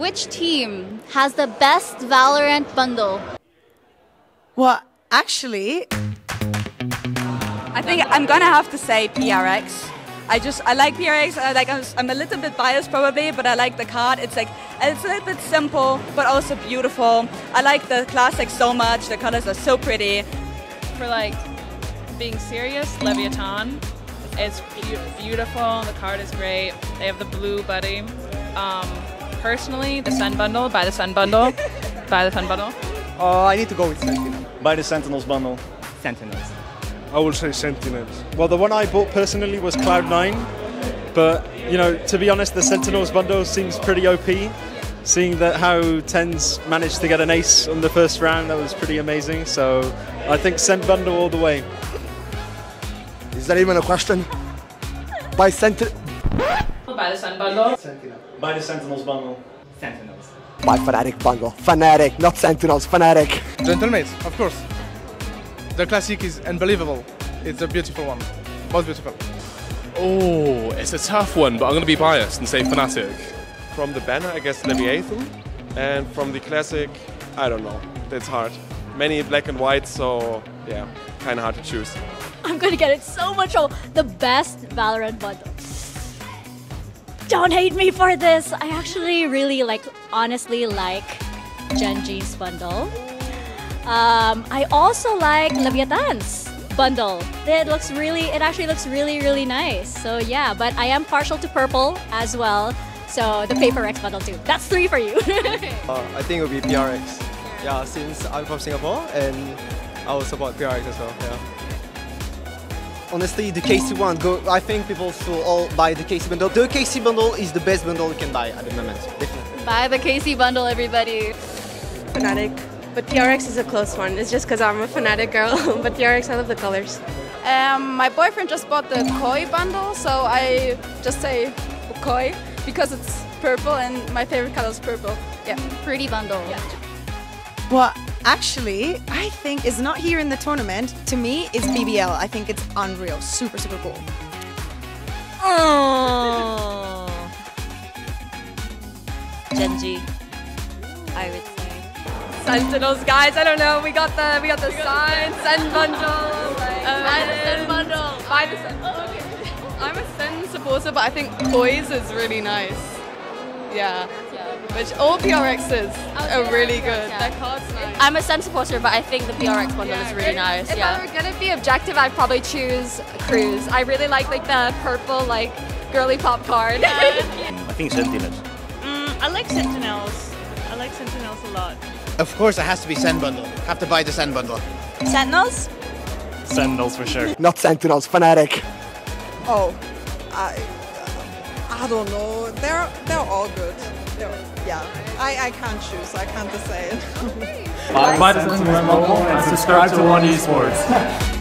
which team has the best Valorant bundle? Well, actually, I think I'm gonna have to say PRX. I like PRX. I'm a little bit biased probably, but I like the card. It's a little bit simple, but also beautiful. I like the classic so much. The colors are so pretty. For like being serious, Leviathan. It's beautiful. The card is great. They have the blue buddy. Personally, the Sun bundle. Buy the Sun bundle. Buy the Sun bundle. I need to go with Sentinel. Buy the Sentinels bundle. Sentinels. I will say Sentinels. Well, the one I bought personally was Cloud9, but you know, to be honest, the Sentinels bundle seems pretty OP. Seeing that how Tens managed to get an ace on the first round, that was pretty amazing. So I think Sent bundle all the way. Is that even a question? Buy Sentinel. Buy the Sun bundle. Sentinel. Buy the Sentinels bundle. Sentinels. Buy Fnatic bundle. Fnatic, not Sentinels. Fnatic. Gentlemates, of course. The classic is unbelievable. It's a beautiful one. Most beautiful. Oh, it's a tough one, but I'm going to be biased and say Fnatic. From the banner, I guess Leviathan. And from the classic, I don't know. It's hard. Many black and white, so yeah, kind of hard to choose. I'm gonna get it so much wrong. The best Valorant bundle. Don't hate me for this. I actually really honestly like Genji's bundle. I also like Leviathan's bundle. It actually looks really nice. So yeah, but I am partial to purple as well. So the Paper X bundle too. That's 3 for you. I think it would be PRX. Yeah, since I'm from Singapore and I will support PRX as well. Yeah. Honestly, the KC one. I think people should all buy the KC bundle. The KC bundle is the best bundle you can buy at the moment. Definitely. Buy the KC bundle, everybody. Fnatic. But PRX is a close one. It's just because I'm a Fnatic girl. But PRX, I love the colors. My boyfriend just bought the Koi bundle, so I just say Koi because it's purple and my favorite color is purple. Yeah, Pretty bundle. Yeah. well, actually, I think is not here in the tournament. To me, it's BBL. I think it's unreal. Super cool. Oh. Genji, I would say. Sentinels, guys. I don't know. We got the sign, Sen bundle. Buy the Sen bundle. Buy the Sen. Oh, okay. I'm a Sen supporter, but I think Koi's is really nice. Yeah. Which all PRXs are really good. Yeah. That card's nice. I'm a Sen supporter, but I think the PRX bundle is really nice. If I were gonna be objective, I'd probably choose Cruise. I really like the purple girly pop card. I think Sentinels. I like Sentinels. I like Sentinels a lot. Of course, it has to be Sen bundle. Have to buy the Sen bundle. Sentinels? Sentinels for sure. Not Sentinels. Fnatic. Oh, I don't know. They're all good. Yeah, I can't choose. I can't decide. Buy the Sentinels bundle and subscribe to One Esports.